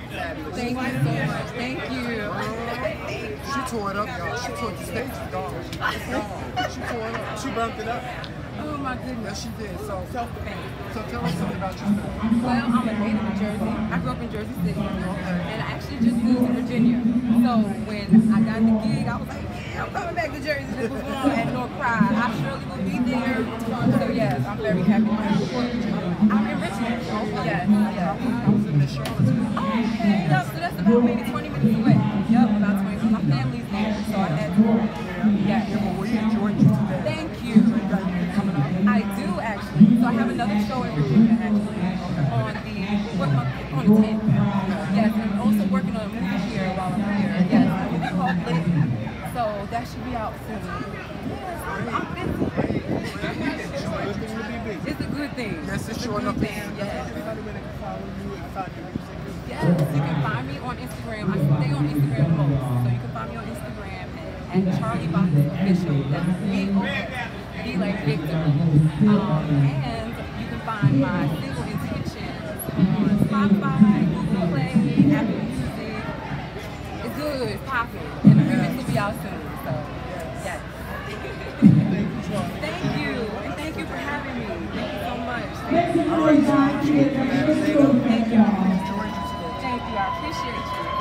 fabulous. Thank you so much. Thank you. She tore it up, y'all. She tore the stage. It's gone. It's gone. She tore it up. She burnt it up. Oh my goodness. Yes, she did. So Self-defense. tell us something about yourself. Well, I'm a native of Jersey. I grew up in Jersey City, and I actually just moved to Virginia. So when I got the gig, I was like, yeah, I'm coming back to Jersey to perform at Newark Pride. I surely will be there. So yes, I'm very happy. I'm in Richmond. Yes, yes. I was in the Charlottesville. Oh, okay. Yep, so that's about maybe 20 minutes away. Yep, about 20 minutes. My family's there, so I had to. Yeah, but we enjoyed you today. Thank you. I do actually. So I have another show in Virginia actually on the 10th. Yes, and I'm also working on a movie here while I'm here. Yes, a movie called Lit. So that should be out soon. Yes, I'm busy. It's a good thing. Yes, it's sure a good enough. thing. Yes. Everybody better follow you and find your music. Yes, you can find me on Instagram. I stay on Instagram the most. So you can find me on Instagram at Charlie Vox Official. That's V like Victor. And you can find my single Intentions on Spotify, Google Play, Apple Music. It's good, it's popping. And the remix will be out soon. So, yes. Thank you. And thank you for having me. Thank you so much. Thank you. All right, Thank you. Thank you. I appreciate you.